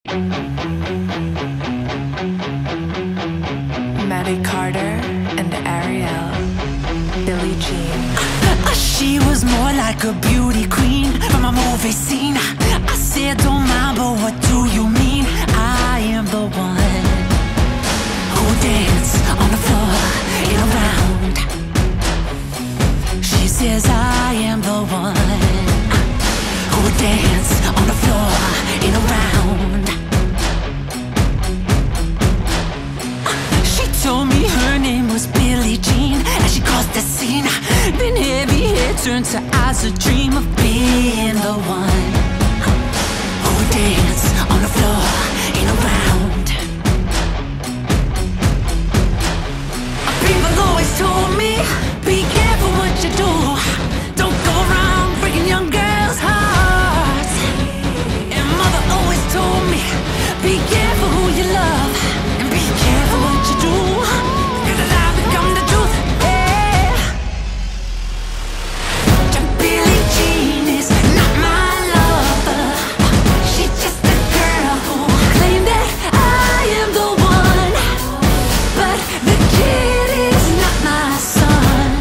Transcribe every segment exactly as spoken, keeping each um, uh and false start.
Matty Carter and Ariel, Billie Jean. She was more like a beauty queen from a movie scene. I said, don't mind, but what do you mean? I am the one who dance on the floor in a round. She says I am the one who dance on the floor in a round. She told me her name was Billie Jean as she caused the scene. Then heavy hair turned to eyes, a dream of being the one who dance on the floor in a round. People always told me, be careful what you do. Don't go around breaking young girls' hearts. And mother always told me, be careful who you love and be careful what you do. Cause I become the truth. Billie Jean is not my lover. She's just a girl who claimed that I am the one. But the kid is not my son.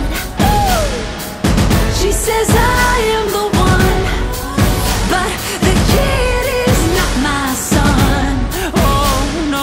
She says I am the one, but the kid is not my son. Oh no.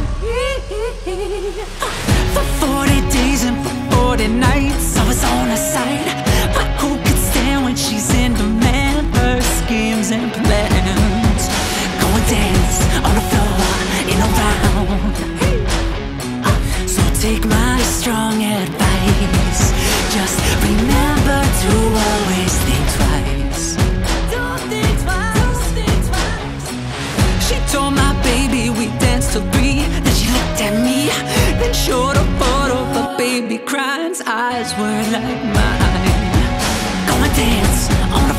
For forty days and for forty nights I was on her side. But who could stand when she's in demand? Her schemes and plans. Go and dance on the floor in a round. So take my strong advice. Just remember to always think twice. Don't think twice. Don't think twice. She told my baby we danced till three. Then she looked at me, then showed a photo of a baby crying. Eyes were like mine. Go and dance on